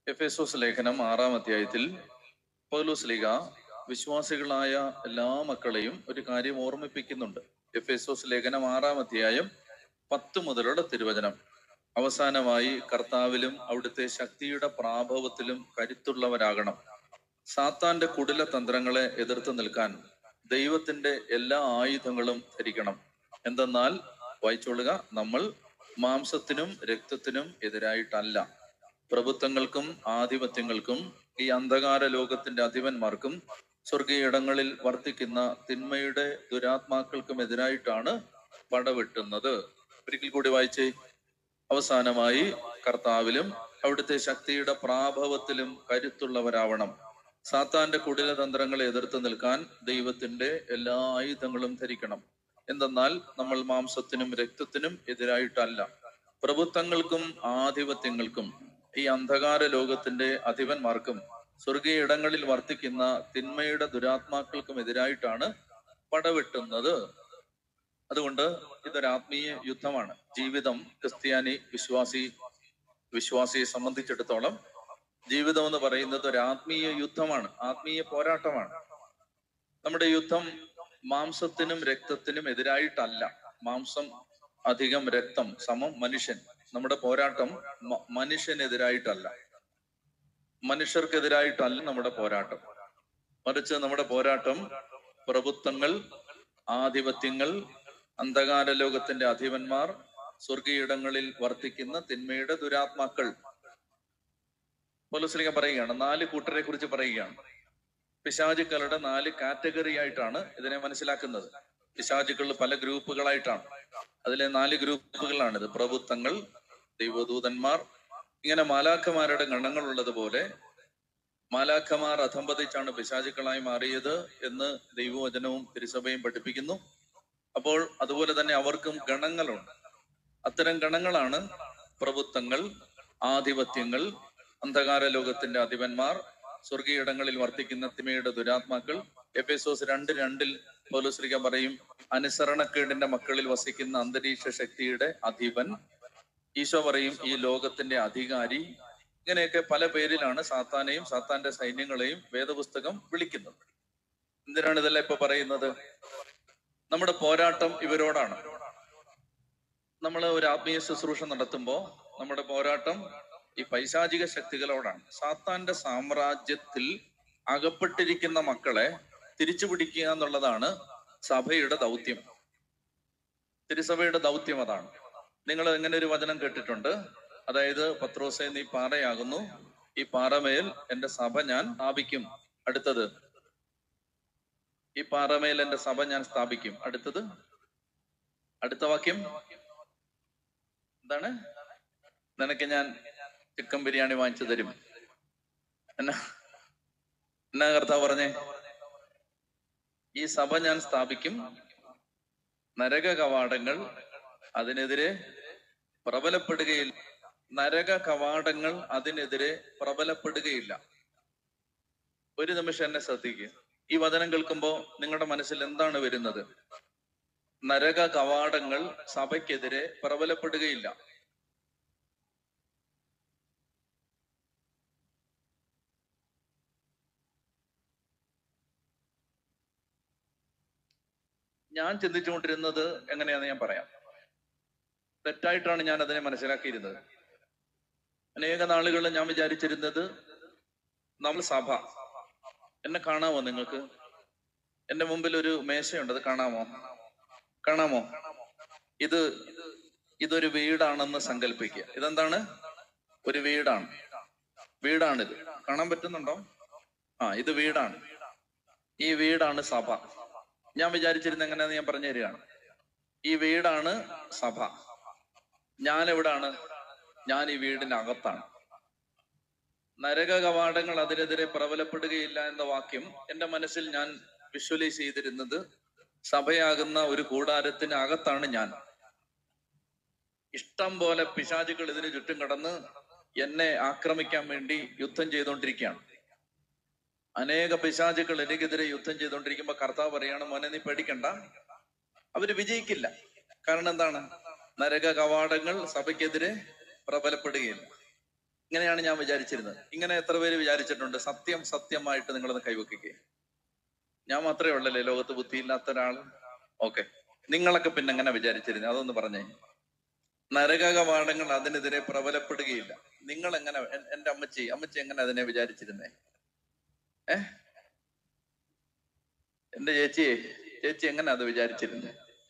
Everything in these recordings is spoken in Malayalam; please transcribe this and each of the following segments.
എഫേസോസ് ലേഖനം 6-ാം അധ്യായത്തിൽ പൗലോസ് ശ്ലീഹ വിശ്വാസികളായ എല്ലാ മക്കളെയും ഒരു കാര്യം ഓർമ്മിപ്പിക്കുന്നുണ്ട്. എഫേസോസ് ലേഖനം 6-ാം അധ്യായം 10 മുതലുള്ള തിരുവചനം. അവസാനമായി കർത്താവിലും അവിടുത്തെ ശക്തിയുടെ പ്രാഭവത്തിലും കരുത്തുള്ളവരാകണം. സാത്താന്റെ കുടില തന്ത്രങ്ങളെ എതിർത്ത് നിൽക്കാൻ ദൈവത്തിന്റെ എല്ലാ ആയുധങ്ങളും ധരിക്കണം. എന്തെന്നാൽ, വായിച്ചോളുക, നമ്മൾ മാംസത്തിനും രക്തത്തിനും എതിരായിട്ടല്ല, പ്രഭുത്വങ്ങൾക്കും ആധിപത്യങ്ങൾക്കും ഈ അന്ധകാര ലോകത്തിന്റെ അധിപന്മാർക്കും സ്വർഗീയ ഇടങ്ങളിൽ വർത്തിക്കുന്ന തിന്മയുടെ ദുരാത്മാക്കൾക്കും എതിരായിട്ടാണ് പടവെട്ടുന്നത്. ഒരിക്കൽ കൂടി വായിച്ചേ. അവസാനമായി കർത്താവിലും അവിടുത്തെ ശക്തിയുടെ പ്രാഭവത്തിലും കരുത്തുള്ളവരാവണം. സാത്താന്റെ കുടിലതന്ത്രങ്ങളെ എതിർത്ത് നിൽക്കാൻ ദൈവത്തിന്റെ എല്ലാ ആയുധങ്ങളും ധരിക്കണം. എന്തെന്നാൽ, നമ്മൾ മാംസത്തിനും രക്തത്തിനും എതിരായിട്ടല്ല, പ്രഭുത്വങ്ങൾക്കും ആധിപത്യങ്ങൾക്കും ഈ അന്ധകാര ലോകത്തിന്റെ അധിപന്മാർക്കും സ്വർഗീയ ഇടങ്ങളിൽ വർത്തിക്കുന്ന തിന്മയുടെ ദുരാത്മാക്കൾക്കും എതിരായിട്ടാണ് പടവെട്ടുന്നത്. അതുകൊണ്ട് ഇതൊരു ആത്മീയ യുദ്ധമാണ്. ജീവിതം ക്രിസ്ത്യാനി വിശ്വാസിയെ സംബന്ധിച്ചിടത്തോളം ജീവിതം എന്ന് പറയുന്നത് ഒരു ആത്മീയ യുദ്ധമാണ്, ആത്മീയ പോരാട്ടമാണ്. നമ്മുടെ യുദ്ധം മാംസത്തിനും രക്തത്തിനും എതിരായിട്ടല്ല. മാംസം അധികം രക്തം സമം മനുഷ്യൻ. നമ്മുടെ പോരാട്ടം മനുഷ്യനെതിരായിട്ടല്ല, മനുഷ്യർക്കെതിരായിട്ടല്ല നമ്മുടെ പോരാട്ടം. മറിച്ച് നമ്മുടെ പോരാട്ടം പ്രഭുത്വങ്ങൾ, ആധിപത്യങ്ങൾ, അന്ധകാര ലോകത്തിന്റെ അധിപന്മാർ, സ്വർഗീയിടങ്ങളിൽ വർത്തിക്കുന്ന തിന്മയുടെ ദുരാത്മാക്കൾ. പൗലോസ് ശ്ലീഹ പറയുകയാണ്, 4 കൂട്ടരെ കുറിച്ച് പറയുകയാണ്. പിശാചുക്കളുടെ 4 കാറ്റഗറി ആയിട്ടാണ് ഇതിനെ മനസ്സിലാക്കുന്നത്. പിശാചുക്കൾ പല ഗ്രൂപ്പുകളായിട്ടാണ്. അതിലെ 4 ഗ്രൂപ്പുകളാണിത്. പ്രഭുത്വങ്ങൾ, ദൈവദൂതന്മാർ, ഇങ്ങനെ മാലാഖമാരുടെ ഗണങ്ങളുള്ളതുപോലെ മാലാഖമാർ അധംപതിച്ചാണ് പിശാചുക്കളായി മാറിയത് എന്ന് ദൈവവചനവും തിരുസഭയും പഠിപ്പിക്കുന്നു. അപ്പോൾ അതുപോലെ തന്നെ അവർക്കും ഗണങ്ങളുണ്ട്. അത്തരം ഗണങ്ങളാണ് പ്രഭുത്വങ്ങൾ, ആധിപത്യങ്ങൾ, അന്ധകാര ലോകത്തിന്റെ അധിപന്മാർ, സ്വർഗീയിടങ്ങളിൽ വർത്തിക്കുന്ന തിന്മയുടെ ദുരാത്മാക്കൾ. എഫേസോസ് 2:2 പൗലോസ് ശ്ലീഹ പറയും, അനുസരണക്കേടിന്റെ മക്കളിൽ വസിക്കുന്ന അന്തരീക്ഷ ശക്തിയുടെ അധിപൻ. ഈശോ പറയും, ഈ ലോകത്തിന്റെ അധികാരി. ഇങ്ങനെയൊക്കെ പല പേരിലാണ് സാത്താനെയും സാത്താന്റെ സൈന്യങ്ങളെയും വേദപുസ്തകം വിളിക്കുന്നത്. എന്തിനാണ് ഇതെല്ലാം ഇപ്പൊ പറയുന്നത്? നമ്മുടെ പോരാട്ടം ഇവരോടാണ്. നമ്മൾ ഒരു ആത്മീയ ശുശ്രൂഷ നടത്തുമ്പോൾ നമ്മുടെ പോരാട്ടം ഈ പൈശാചിക ശക്തികളോടാണ്. സാത്താന്റെ സാമ്രാജ്യത്തിൽ അകപ്പെട്ടിരിക്കുന്ന മക്കളെ തിരിച്ചു പിടിക്കുക എന്നുള്ളതാണ് സഭയുടെ ദൗത്യം. തിരുസഭയുടെ ദൗത്യം അതാണ്. നിങ്ങൾ എങ്ങനെ ഒരു വചനം കേട്ടിട്ടുണ്ട്? അതായത്, പത്രോസേ, നീ പാറയാകുന്നു, ഈ പാറമേൽ എന്റെ സഭ ഞാൻ സ്ഥാപിക്കും. അടുത്തത്, ഈ പാറമേൽ എന്റെ സഭ ഞാൻ സ്ഥാപിക്കും. അടുത്തത്, അടുത്ത വാക്യം എന്താണ്? നിനക്ക് ഞാൻ ചിക്കൻ ബിരിയാണി വാങ്ങിച്ചു തരും. എന്നാ കർത്താവ് പറഞ്ഞേ? ഈ സഭ ഞാൻ സ്ഥാപിക്കും, നരക കവാടങ്ങൾ അതിനെതിരെ പ്രബലപ്പെടുകയില്ല. നരക കവാടങ്ങൾ അതിനെതിരെ പ്രബലപ്പെടുകയില്ല. ഒരു നിമിഷം എന്നെ ശ്രദ്ധിക്കുക. ഈ വചനം കേൾക്കുമ്പോ നിങ്ങളുടെ മനസ്സിൽ എന്താണ് വരുന്നത്? നരക കവാടങ്ങൾ സഭയ്ക്കെതിരെ പ്രബലപ്പെടുകയില്ല. ഞാൻ ചിന്തിച്ചുകൊണ്ടിരുന്നത് എങ്ങനെയാന്ന് ഞാൻ പറയാം. തെറ്റായിട്ടാണ് ഞാൻ അതിനെ മനസ്സിലാക്കിയിരുന്നത്. അനേക നാളുകൾ ഞാൻ വിചാരിച്ചിരുന്നത്, നമ്മൾ സഭ, എന്നെ കാണാമോ നിങ്ങൾക്ക്? എന്റെ മുമ്പിൽ ഒരു മേശയുണ്ട്, അത് കാണാമോ? ഇതൊരു വീടാണെന്ന് സങ്കല്പിക്കുക. ഇതെന്താണ്? ഒരു വീടാണിത്. കാണാൻ പറ്റുന്നുണ്ടോ? ഇത് വീടാണ്. ഈ വീടാണ് സഭ. ഞാൻ വിചാരിച്ചിരുന്നത് എങ്ങനെയാന്ന് ഞാൻ പറഞ്ഞു തരികയാണ്. ഈ വീടാണ് സഭ. ഞാൻ എവിടാണ്? ഞാൻ ഈ വീടിനകത്താണ്. നരക കവാടങ്ങൾ അതിനെതിരെ പ്രബലപ്പെടുകയില്ല എന്ന വാക്യം എന്റെ മനസ്സിൽ ഞാൻ വിഷ്വലൈസ് ചെയ്തിരുന്നത്, സഭയാകുന്ന ഒരു കൂടാരത്തിന് അകത്താണ് ഞാൻ. ഇഷ്ടം പോലെ പിശാചുക്കൾ ഇതിന് ചുറ്റും കടന്ന് എന്നെ ആക്രമിക്കാൻ വേണ്ടി യുദ്ധം ചെയ്തുകൊണ്ടിരിക്കുകയാണ്. അനേക പിശാചുക്കൾ എനിക്കെതിരെ യുദ്ധം ചെയ്തുകൊണ്ടിരിക്കുമ്പോ കർത്താവ് പറയാണ്, മോനെ നീ പേടിക്കണ്ട, അവര് വിജയിക്കില്ല. കാരണം എന്താണ്? നരക കവാടങ്ങൾ സഭയ്ക്കെതിരെ പ്രബലപ്പെടുകയില്ല. ഇങ്ങനെയാണ് ഞാൻ വിചാരിച്ചിരുന്നത്. ഇങ്ങനെ എത്ര പേര് വിചാരിച്ചിട്ടുണ്ട്? സത്യമായിട്ട് നിങ്ങളൊന്ന് കൈവെക്കുക. ഞാൻ മാത്രമേ ഉള്ളല്ലേ ലോകത്ത് ബുദ്ധിയില്ലാത്ത ഒരാൾ? ഓക്കെ, നിങ്ങളൊക്കെ പിന്നെ എങ്ങനെ വിചാരിച്ചിരുന്നത്? അതൊന്ന് പറഞ്ഞേ. നരക കവാടങ്ങൾ അതിനെതിരെ പ്രബലപ്പെടുകയില്ല. നിങ്ങൾ എങ്ങനെ, എന്റെ അമ്മച്ചി എങ്ങനെ അതിനെ വിചാരിച്ചിരുന്നേ? എന്റെ ചേച്ചി എങ്ങനെ അത് വിചാരിച്ചിരുന്നേ?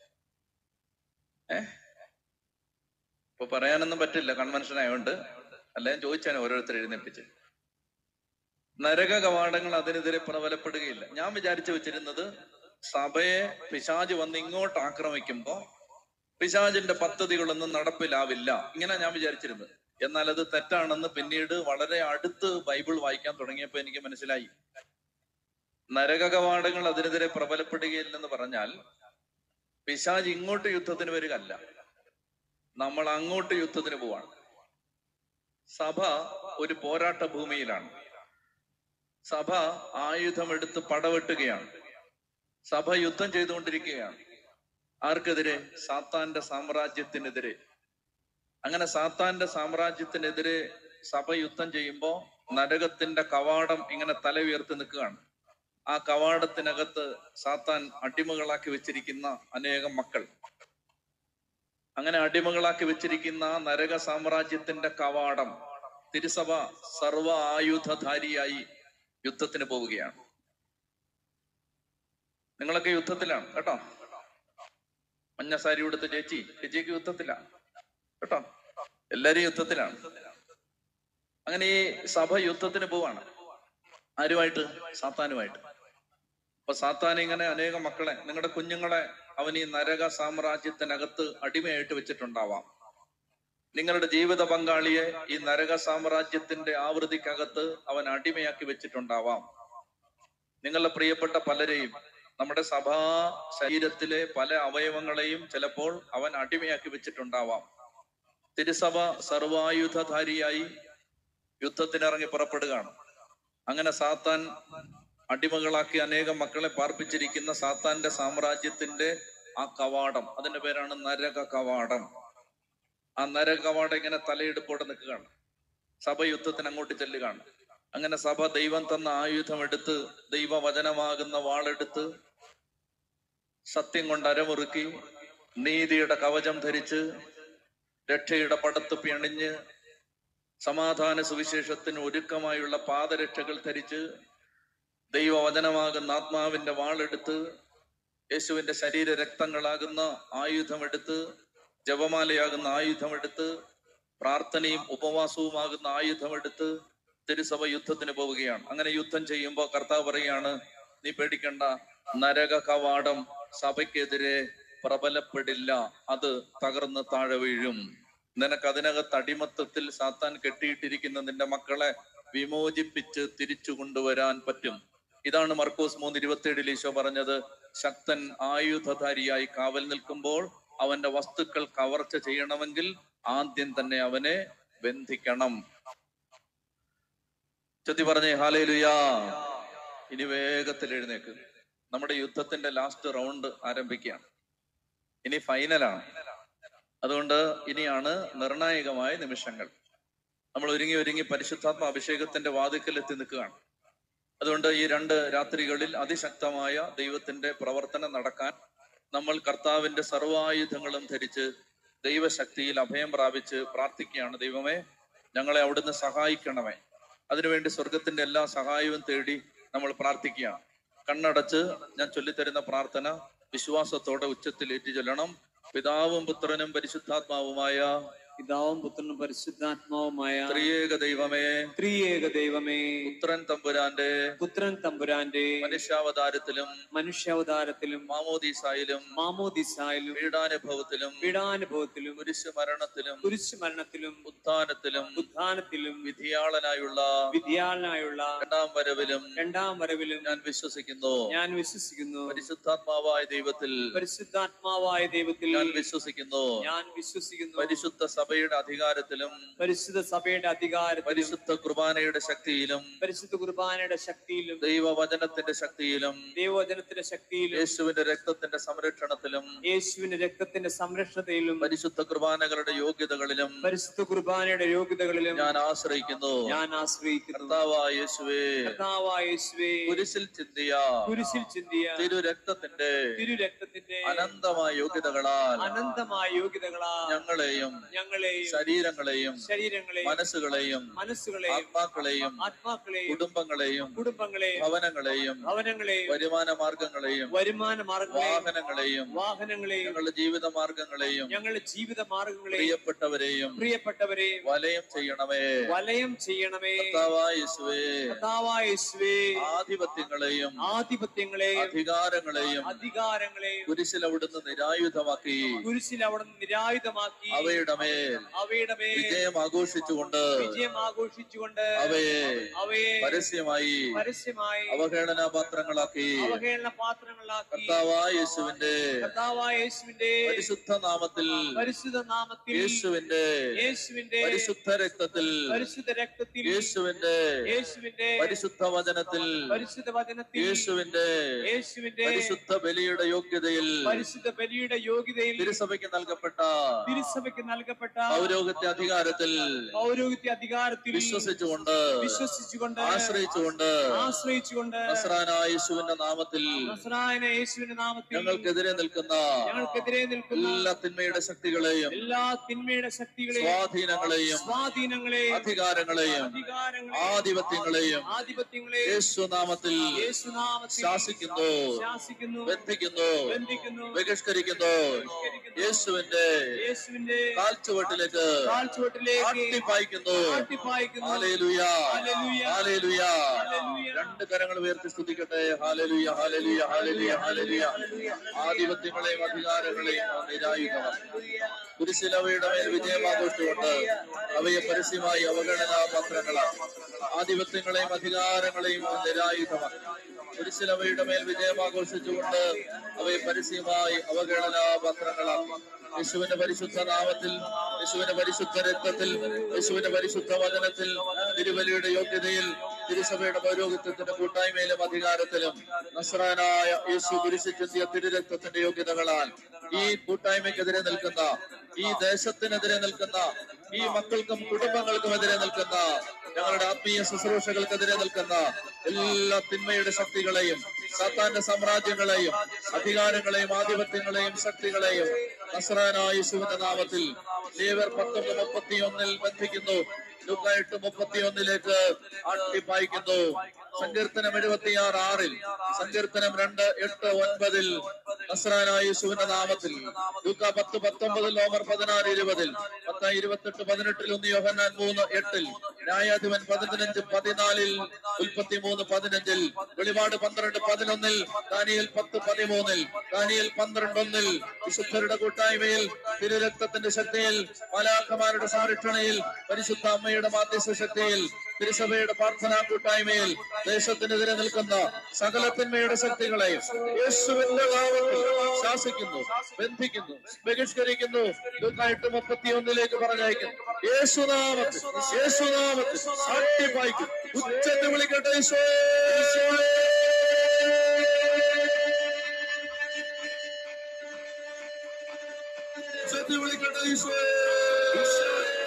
ഇപ്പൊ പറയാനൊന്നും പറ്റില്ല, കൺവെൻഷൻ ആയതുകൊണ്ട്. അല്ല, ഞാൻ ചോദിച്ചാണ് ഓരോരുത്തർ എഴുന്നേപ്പിച്ച്. നരക കവാടങ്ങൾ അതിനെതിരെ പ്രബലപ്പെടുകയില്ല. ഞാൻ വിചാരിച്ചു വെച്ചിരുന്നത് സഭയെ പിശാച് വന്ന് ഇങ്ങോട്ട് ആക്രമിക്കുമ്പോ പിശാചിന്റെ പദ്ധതികളൊന്നും നടപ്പിലാവില്ല, ഇങ്ങനെ ഞാൻ വിചാരിച്ചിരുന്നത്. എന്നാൽ അത് തെറ്റാണെന്ന് പിന്നീട് വളരെ അടുത്ത് ബൈബിൾ വായിക്കാൻ തുടങ്ങിയപ്പോ എനിക്ക് മനസ്സിലായി. നരക കവാടങ്ങൾ അതിനെതിരെ പ്രബലപ്പെടുകയില്ലെന്ന് പറഞ്ഞാൽ പിശാച് ഇങ്ങോട്ട് യുദ്ധത്തിന് വരികയല്ല, നമ്മൾ അങ്ങോട്ട് യുദ്ധത്തിന് പോവാണ്. സഭ ഒരു പോരാട്ട ഭൂമിയിലാണ്. സഭ ആയുധമെടുത്ത് പടവെട്ടുകയാണ്. സഭ യുദ്ധം ചെയ്തുകൊണ്ടിരിക്കുകയാണ്. ആർക്കെതിരെ? സാത്താന്റെ സാമ്രാജ്യത്തിനെതിരെ. അങ്ങനെ സാത്താന്റെ സാമ്രാജ്യത്തിനെതിരെ സഭ യുദ്ധം ചെയ്യുമ്പോ നരകത്തിന്റെ കവാടം ഇങ്ങനെ തല ഉയർത്തി നിൽക്കുകയാണ്. ആ കവാടത്തിനകത്ത് സാത്താൻ അടിമകളാക്കി വെച്ചിരിക്കുന്ന അനേകം മക്കൾ. അങ്ങനെ അടിമകളാക്കി വെച്ചിരിക്കുന്ന നരക സാമ്രാജ്യത്തിന്റെ കവാടം തിരുസഭ സർവ ആയുധധാരിയായി യുദ്ധത്തിന് പോവുകയാണ്. നിങ്ങളൊക്കെ യുദ്ധത്തിലാണ് കേട്ടോ. മഞ്ഞ സാരി ഉടുത്ത ചേച്ചിക്ക് യുദ്ധത്തിലാണ് കേട്ടോ. എല്ലാരും യുദ്ധത്തിലാണ്. അങ്ങനെ ഈ സഭ യുദ്ധത്തിന് പോവാണ്. ആരുമായിട്ട്? സാത്താനുമായിട്ട്. അപ്പൊ സാത്താൻ ഇങ്ങനെ അനേകം മക്കളെ, നിങ്ങളുടെ കുഞ്ഞുങ്ങളെ അവൻ ഈ നരക സാമ്രാജ്യത്തിനകത്ത് അടിമയായിട്ട് വെച്ചിട്ടുണ്ടാവാം. നിങ്ങളുടെ ജീവിത പങ്കാളിയെ ഈ നരക സാമ്രാജ്യത്തിന്റെ ആവൃത്തിക്കകത്ത് അവൻ അടിമയാക്കി വെച്ചിട്ടുണ്ടാവാം. നിങ്ങളുടെ പ്രിയപ്പെട്ട പലരെയും, നമ്മുടെ സഭാ ശരീരത്തിലെ പല അവയവങ്ങളെയും ചിലപ്പോൾ അവൻ അടിമയാക്കി വെച്ചിട്ടുണ്ടാവാം. തിരുസഭ സർവായുധധാരിയായി യുദ്ധത്തിനിറങ്ങി പുറപ്പെടുകയാണ്. അങ്ങനെ സാത്താൻ അടിമകളാക്കി അനേകം മക്കളെ പാർപ്പിച്ചിരിക്കുന്ന സാത്താന്റെ സാമ്രാജ്യത്തിന്റെ ആ കവാടം, അതിന്റെ പേരാണ് നരക കവാടം. ആ നരക കവാടം ഇങ്ങനെ തലയെടുപ്പോടെ നിൽക്കുകയാണ്. സഭ യുദ്ധത്തിന് അങ്ങോട്ട് ചെല്ലുകയാണ്. അങ്ങനെ സഭ ദൈവം തന്ന ആയുധമെടുത്ത്, ദൈവവചനമാകുന്ന വാളെടുത്ത്, സത്യം കൊണ്ട് അരമുറുക്കി, നീതിയുടെ കവചം ധരിച്ച്, രക്ഷയുടെ പടത്തുപ്പി അണിഞ്ഞ്, സമാധാന സുവിശേഷത്തിന് ഒരുക്കമായുള്ള പാദരക്ഷകൾ ധരിച്ച്, ദൈവവചനമാകുന്ന ആത്മാവിന്റെ വാളെടുത്ത്, യേശുവിന്റെ ശരീര രക്തങ്ങളാകുന്ന ആയുധമെടുത്ത്, ജപമാലയാകുന്ന ആയുധമെടുത്ത്, പ്രാർത്ഥനയും ഉപവാസവുമാകുന്ന ആയുധമെടുത്ത് തിരുസഭ യുദ്ധത്തിന് പോവുകയാണ്. അങ്ങനെ യുദ്ധം ചെയ്യുമ്പോൾ കർത്താവ് പറയുകയാണ്, നീ പേടിക്കണ്ട, നരക കവാടം സഭയ്ക്കെതിരെ പ്രബലപ്പെടില്ല, അത് തകർന്ന് താഴെ വീഴും. നിനക്ക് അതിനകത്ത് അടിമത്തത്തിൽ സാത്താൻ കെട്ടിയിട്ടിരിക്കുന്ന നിന്റെ മക്കളെ വിമോചിപ്പിച്ച് തിരിച്ചു കൊണ്ടുവരാൻ പറ്റും. ഇതാണ് മർക്കോസ് 3:27 ഈശോ പറഞ്ഞത്. ശക്തൻ ആയുധധാരിയായി കാവൽ നിൽക്കുമ്പോൾ അവന്റെ വസ്തുക്കൾ കവർച്ച ചെയ്യണമെങ്കിൽ ആദ്യം തന്നെ അവനെ ബന്ധിക്കണം. ചൊല്ലി പറഞ്ഞേ ഹല്ലേലൂയാ. ഇനി വേഗത്തിൽ എഴുന്നേക്ക്. നമ്മുടെ യുദ്ധത്തിന്റെ ലാസ്റ്റ് റൗണ്ട് ആരംഭിക്കുകയാണ്. ഇനി ഫൈനലാണ്. അതുകൊണ്ട് ഇനിയാണ് നിർണായകമായ നിമിഷങ്ങൾ. നമ്മൾ ഒരുങ്ങി പരിശുദ്ധാത്മ അഭിഷേകത്തിന്റെ വാതിക്കൽ എത്തി നിൽക്കുകയാണ്. അതുകൊണ്ട് ഈ 2 രാത്രികളിൽ അതിശക്തമായ ദൈവത്തിന്റെ പ്രവർത്തനം നടക്കാൻ നമ്മൾ കർത്താവിന്റെ സർവായുധങ്ങളും ധരിച്ച് ദൈവശക്തിയിൽ അഭയം പ്രാപിച്ച് പ്രാർത്ഥിക്കുകയാണ്. ദൈവമേ, ഞങ്ങളെ അവിടുന്ന് സഹായിക്കണമേ. അതിനുവേണ്ടി സ്വർഗത്തിന്റെ എല്ലാ സഹായവും തേടി നമ്മൾ പ്രാർത്ഥിക്കുകയാണ്. കണ്ണടച്ച് ഞാൻ ചൊല്ലിത്തരുന്ന പ്രാർത്ഥന വിശ്വാസത്തോടെ ഉച്ചത്തിൽ ഏറ്റു ചൊല്ലണം. പിതാവും പുത്രനും പരിശുദ്ധാത്മാവുമായ ത്രിയേക ദൈവമേ, പുത്രൻ തമ്പുരാന്റെ മനുഷ്യാവതാരത്തിലും മാമോദീസായിലും പീഡാനുഭവത്തിലും കുരിശുമരണത്തിലും ഉത്ഥാനത്തിലും വിധിയാളനായുള്ള രണ്ടാം വരവിലും ഞാൻ വിശ്വസിക്കുന്നു. പരിശുദ്ധാത്മാവായ ദൈവത്തിൽ ഞാൻ വിശ്വസിക്കുന്നു. പരിശുദ്ധ സഭയുടെ അധികാരത്തിലും പരിശുദ്ധ കുർബാനയുടെ ശക്തിയിലും ദൈവവചനത്തിന്റെ ശക്തിയിലും യേശുവിന്റെ രക്തത്തിന്റെ സംരക്ഷണത്തിലും പരിശുദ്ധ കുർബാനകളുടെ യോഗ്യതകളിലും ഞാൻ ആശ്രയിക്കുന്നു. കർത്താവായ യേശുവേ, കുരിശിൽ ചിന്തിയ തിരുരക്തത്തിന്റെ അനന്തമായ യോഗ്യതകളാൽ ഞങ്ങളെയും ശരീരങ്ങളെയും മനസ്സുകളെയും ആത്മാക്കളെയും കുടുംബങ്ങളെയും ഭവനങ്ങളെയും വരുമാന മാർഗങ്ങളെയും വാഹനങ്ങളെയും ഞങ്ങളുടെ ജീവിത മാർഗങ്ങളെയും പ്രിയപ്പെട്ടവരെയും വലയം ചെയ്യണമേ. കർത്താവായ യേശുവേ, ആധിപത്യങ്ങളെയും അധികാരങ്ങളെയും കുരിശിൽ അവിടുന്ന് നിരായുധമാക്കി അവയുടെ മേൽ വിജയം ആഘോഷിച്ചുകൊണ്ട് അവയെ പരസ്യമായി അവഹേളന പാത്രങ്ങളാക്കി കർത്താവായ യേശുവിന്റെ പരിശുദ്ധ നാമത്തിൽ യേശുവിന്റെ പരിശുദ്ധ രക്തത്തിൽ യേശുവിന്റെ പരിശുദ്ധ വചനത്തിൽ യേശുവിന്റെ പരിശുദ്ധ ബലിയുടെ യോഗ്യതയിൽ തിരുസഭയ്ക്ക് നൽകപ്പെട്ട പൗരോഹിത്യ അധികാരത്തിൽ വിശ്വസിച്ചുകൊണ്ട് ആശ്രയിച്ചുകൊണ്ട് നസ്രായനായ യേശുവിന്റെ നാമത്തിൽ ഞങ്ങൾക്കെതിരെ നിൽക്കുന്ന എല്ലാ തിന്മയുടെ ശക്തികളെയും സ്വാധീനങ്ങളെയും അധികാരങ്ങളെയും ആധിപത്യങ്ങളെയും യേശുനാമത്തിൽ ശാസിക്കുന്നു, ബന്ധിക്കുന്നു, ബഹിഷ്കരിക്കുന്നു. യേശുവിന്റെ കാൽച്ചുവട്ടിലേക്ക് ആട്ടിപ്പായിക്കുന്നു. Hallelujah, hallelujah. രണ്ട് കരങ്ങൾ ഉയർത്തി സ്തുതിക്കട്ടെ. ഹല്ലേലൂയ, ഹല്ലേലൂയ, ഹല്ലേലൂയ, ഹല്ലേലൂയ. ആധിപത്യങ്ങളെയും അധികാരങ്ങളെയും നിരായുധമാക്കി കുരിശിൽ അവയുടെ മേൽ വിജയം ആഘോഷിച്ചുകൊണ്ട് അവയെ പരസ്യമായി അവഗണനാ പത്രങ്ങളാണ്. ആധിപത്യങ്ങളെയും അധികാരങ്ങളെയും നിരായുധമാക്കി കുരിശിൽ അവയുടെ മേൽ വിജയം ആഘോഷിച്ചുകൊണ്ട് അവയെ പരസ്യമായി അവഗണനാ പത്രങ്ങളാണ്. യേശുവിന്റെ പരിശുദ്ധ നാമത്തിൽ, യേശുവിന്റെ പരിശുദ്ധ രക്തത്തിൽ, യേശുവിന്റെ പരിശുദ്ധ വചനത്തിൽ, തിരുബലിയുടെ യോഗ്യതയിൽ, തിരുസഭയുടെ പൗരോഹിത്യത്തിന്റെ കൂട്ടായ്മയിലും അധികാരത്തിലും നസ്രായനായ യേശു കുരിശിൽ ചിന്തിയ തിരുരക്തത്തിന്റെ യോഗ്യതകളാൽ ഈ കൂട്ടായ്മയ്ക്കെതിരെ നിൽക്കുന്ന, ഈ ദേശത്തിനെതിരെ നിൽക്കുന്ന, ഈ മക്കൾക്കും കുടുംബങ്ങൾക്കും എതിരെ നിൽക്കുന്ന, ഞങ്ങളുടെ ആത്മീയ ശുശ്രൂഷകൾക്കെതിരെ നിൽക്കുന്ന എല്ലാ തിന്മയുടെ ശക്തികളെയും, സാത്താന്റെ സാമ്രാജ്യങ്ങളെയും, അധികാരങ്ങളെയും, ആധിപത്യങ്ങളെയും, ശക്തികളെയും നസ്രായനായ യേശുവിന്റെ നാമത്തിൽ ലേവ്യർ 19:31 ബന്ധിക്കുന്നു. ലൂക്കാ 8:31 ആട്ടിപ്പായിക്കുന്നു. സങ്കീർത്തനം 76:6, സങ്കീർത്തനം 2:8-9 നസ്രായനായ യേശുവിന്റെ നാമത്തിൽ. ലൂക്കാ 10:19, റോമർ 16:20, മത്തായി 28:18, 1 യോഹന്നാൻ 3:8, ന്യായാധിപൻ 15:14, ഉൽപ്പത്തി 3:15, വെളിപാട് 12:11, ദാനിയേൽ 10:13, ദാനിയേൽ 12:1, വിശുദ്ധരുടെ കൂട്ടായ്മയിൽ, തിരുരക്തത്തിന്റെ ശക്തിയിൽ, മാലാഖമാരുടെ സംരക്ഷണയിൽ, പരിശുദ്ധ അമ്മയുടെ മാധ്യസ്ഥ ശക്തിയിൽ, തിരുസഭയുടെ പ്രാർത്ഥനാ കൂട്ടായ്മയിൽ ദേശത്തിനെതിരെ നിൽക്കുന്ന സകല തിന്മയുടെ ശക്തികളെയും യേശുവിന്റെ നാമത്തിൽ ശാസിക്കുന്നു, ബന്ധിക്കുന്നു, ബഹിഷ്കരിക്കുന്നു. 8:31 പറഞ്ഞയക്കുന്നു. യേശുനാമത്തിൽ, യേശുനാമത്തിൽ സാക്ഷിപ്പായിക്കും. ഉച്ചത്തിൽ വിളിക്കട്ടെ, ഈശോയേ. ഉച്ചത്തിൽ വിളിക്കട്ടെ, ഈശോയേ.